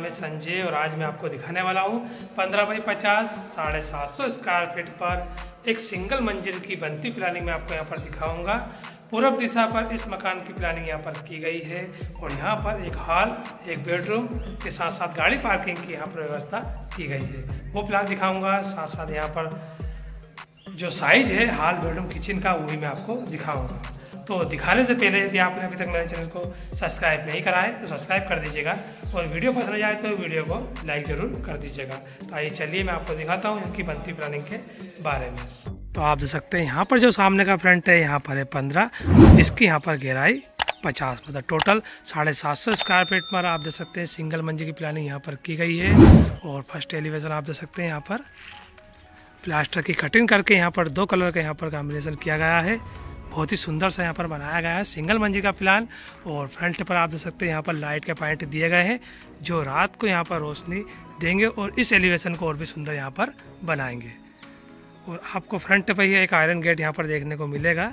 मैं संजय और आज मैं आपको दिखाने वाला हूँ 15 बाई 50 750 स्क्वायर फीट पर एक सिंगल मंजिल की बनती प्लानिंग मैं आपको यहाँ पर दिखाऊंगा। पूर्व दिशा पर इस मकान की प्लानिंग यहाँ पर की गई है और यहाँ पर एक हॉल, एक बेडरूम के साथ साथ गाड़ी पार्किंग की यहाँ पर व्यवस्था की गई है। वो प्लान दिखाऊंगा, साथ साथ यहाँ पर जो साइज है हॉल, बेडरूम, किचन का, वो भी मैं आपको दिखाऊंगा। तो दिखाने से पहले यदि आपने अभी तक मेरे चैनल को सब्सक्राइब नहीं करा है तो सब्सक्राइब कर दीजिएगा और वीडियो पसंद आ जाए तो वीडियो को लाइक ज़रूर कर दीजिएगा। तो आइए चलिए मैं आपको दिखाता हूँ इनकी बनती प्लानिंग के बारे में। तो आप देख सकते हैं यहाँ पर जो सामने का फ्रंट है यहाँ पर है 15, इसकी यहाँ पर गहराई 50, मतलब टोटल 750 स्क्वायर फीट पर आप देख सकते हैं सिंगल मंजिल की प्लानिंग यहाँ पर की गई है। और फर्स्ट एलिवेशन आप देख सकते हैं यहाँ पर प्लास्टर की कटिंग करके यहाँ पर 2 कलर का यहाँ पर कॉम्बिनेशन किया गया है। बहुत ही सुंदर सा यहाँ पर बनाया गया है सिंगल मंजिल का प्लान। और फ्रंट पर आप देख सकते हैं यहाँ पर लाइट के पॉइंट दिए गए हैं जो रात को यहाँ पर रोशनी देंगे और इस एलिवेशन को और भी सुंदर यहाँ पर बनाएंगे। और आपको फ्रंट पर ही एक आयरन गेट यहाँ पर देखने को मिलेगा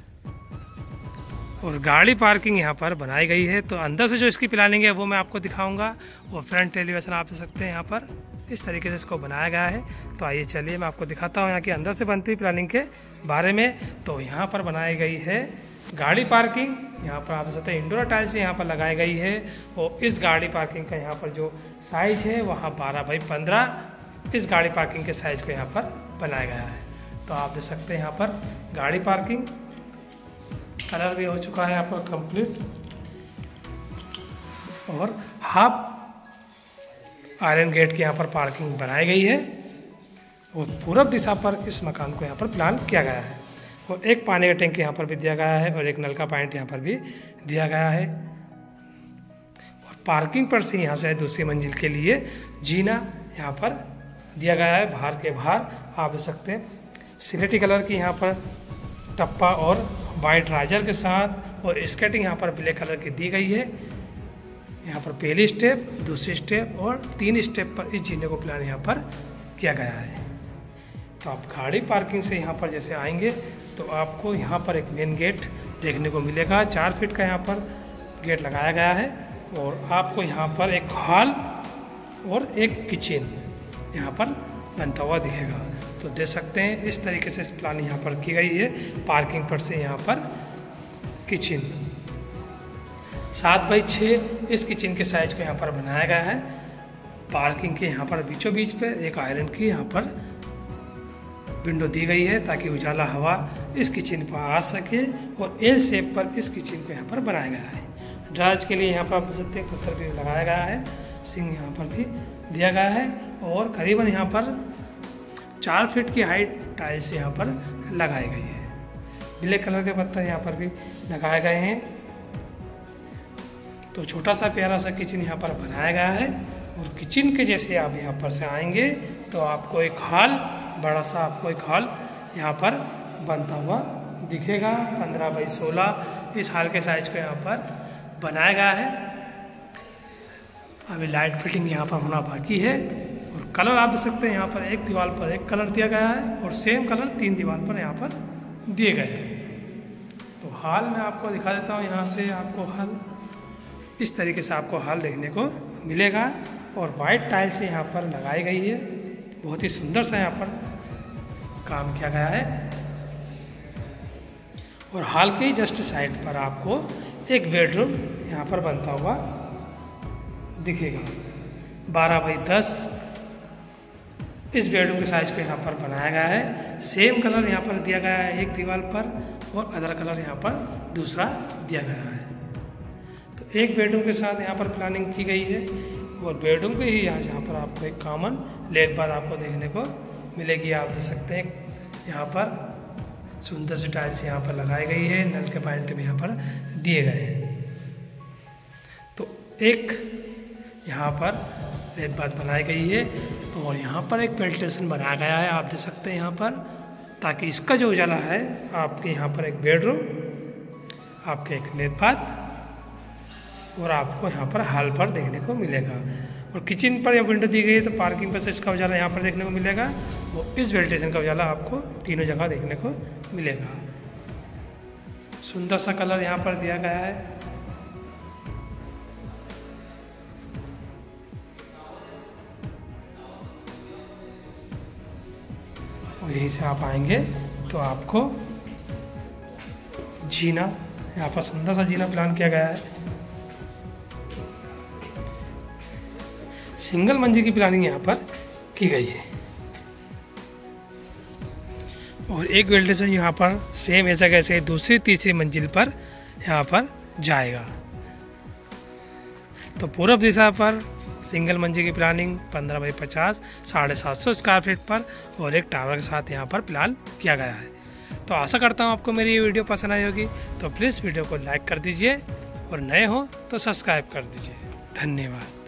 और गाड़ी पार्किंग यहाँ पर बनाई गई है। तो अंदर से जो इसकी प्लानिंग है वो मैं आपको दिखाऊंगा। और फ्रंट एलिवेशन आप देख सकते हैं यहाँ पर इस तरीके से इसको बनाया गया है। तो आइए चलिए मैं आपको दिखाता हूँ यहाँ की अंदर से बनती हुई प्लानिंग के बारे में। तो यहाँ पर बनाई गई है गाड़ी पार्किंग, यहाँ पर आप देख सकते हैं इंडोर टाइल्स यहाँ पर लगाई गई है। और इस गाड़ी पार्किंग का यहाँ पर जो साइज है वहाँ 12 बाई 15 इस गाड़ी पार्किंग के साइज को यहाँ पर बनाया गया है। तो आप देख सकते हैं यहाँ पर गाड़ी पार्किंग कलर भी हो चुका है यहाँ पर कंप्लीट और हाफ आयरन गेट की यहाँ पर पार्किंग बनाई गई है। और पूरब दिशा पर इस मकान को यहाँ पर प्लान किया गया है। और एक पानी का टैंक यहाँ पर भी दिया गया है और एक नल का पॉइंट यहाँ पर भी दिया गया है। और पार्किंग पर से यहाँ से दूसरी मंजिल के लिए जीना यहाँ पर दिया गया है। बाहर के बाहर आप देख सकते हैं सिलेटी कलर की यहाँ पर टप्पा और वाइट राइजर के साथ और स्केटिंग यहाँ पर ब्लैक कलर की दी गई है। यहाँ पर पहली स्टेप, दूसरी स्टेप और 3 स्टेप पर इस जीने को प्लान यहाँ पर किया गया है। तो आप गाड़ी पार्किंग से यहाँ पर जैसे आएंगे तो आपको यहाँ पर एक मेन गेट देखने को मिलेगा। 4 फीट का यहाँ पर गेट लगाया गया है। और आपको यहाँ पर एक हॉल और एक किचन यहाँ पर बनता हुआ दिखेगा। तो देख सकते हैं इस तरीके से प्लान यहाँ पर की गई है। पार्किंग पर से यहाँ पर किचन 7 बाई 6 इस किचन के साइज को यहाँ पर बनाया गया है। पार्किंग के यहाँ पर बीचों बीच पे एक आयरन की यहाँ पर विंडो दी गई है ताकि उजाला हवा इस किचन पर आ सके। और एल शेप पर इस किचन को यहाँ पर बनाया गया है। ड्राइज के लिए यहाँ पर आप देख सकते हैं पत्थर भी लगाया गया है, सिंह यहाँ पर भी दिया गया है। और करीबन यहाँ पर 4 फीट की हाइट टाइल्स यहाँ पर लगाई गई है। ब्लैक कलर के पत्थर यहाँ पर भी लगाए गए हैं। तो छोटा सा प्यारा सा किचन यहाँ पर बनाया गया है। और किचन के जैसे आप यहाँ पर से आएंगे तो आपको एक हॉल, बड़ा सा आपको एक हॉल यहाँ पर बनता हुआ दिखेगा। 15 बाई 16 इस हॉल के साइज को यहाँ पर बनाया गया है। अभी लाइट फिटिंग यहाँ पर होना बाकी है। और कलर आप देख सकते हैं यहाँ पर एक दीवार पर एक कलर दिया गया है और सेम कलर 3 दीवार पर यहाँ पर दिए गए हैं। तो हॉल में आपको दिखा देता हूँ। यहाँ से आपको हॉल इस तरीके से आपको हॉल देखने को मिलेगा। और वाइट टाइल्स यहाँ पर लगाई गई है। बहुत ही सुंदर सा यहाँ पर काम किया गया है। और हॉल के जस्ट साइड पर आपको एक बेडरूम यहाँ पर बनता हुआ दिखेगा। 12 बाई 10 इस बेडरूम के साइज को यहाँ पर बनाया गया है। सेम कलर यहाँ पर दिया गया है एक दीवार पर और अदर कलर यहाँ पर दूसरा दिया गया है। तो एक बेडरूम के साथ यहाँ पर प्लानिंग की गई है। और बेडरूम के ही यहाँ पर आपको एक कॉमन लेट बात आपको देखने को मिलेगी। आप देख सकते हैं यहाँ पर सुंदर सी टाइल्स यहाँ पर लगाई गई है। नल के पॉइंट भी यहाँ पर दिए गए हैं। तो एक यहाँ पर लेट बात बनाई गई है। और यहाँ पर एक वेंटिलेशन बनाया गया है आप देख सकते हैं यहाँ पर, ताकि इसका जो उजाला है आपके यहाँ पर एक बेडरूम, आपके एक लेट बात और आपको यहाँ पर हॉल पर देखने को मिलेगा। और किचन पर यह विंडो दी गई है तो पार्किंग पर से इसका उजाला यहाँ पर देखने को मिलेगा। वो इस वेंटिलेशन का उजाला आपको तीनों जगह देखने को मिलेगा। सुंदर सा कलर यहाँ पर दिया गया है। और यहीं से आप आएंगे तो आपको जीना, यहाँ पर सुंदर सा जीना प्लान किया गया है। सिंगल मंजिल की प्लानिंग यहाँ पर की गई है और एक वेल्डेशन यहाँ पर सेम ऐसा कैसे दूसरी तीसरी मंजिल पर यहाँ पर जाएगा। तो पूर्व दिशा पर सिंगल मंजिल की प्लानिंग 15 बाई 50 750 स्क्वायर फीट पर और एक टावर के साथ यहाँ पर प्लान किया गया है। तो आशा करता हूँ आपको मेरी ये वीडियो पसंद आई होगी। तो प्लीज़ वीडियो को लाइक कर दीजिए और नए हो तो सब्सक्राइब कर दीजिए। धन्यवाद।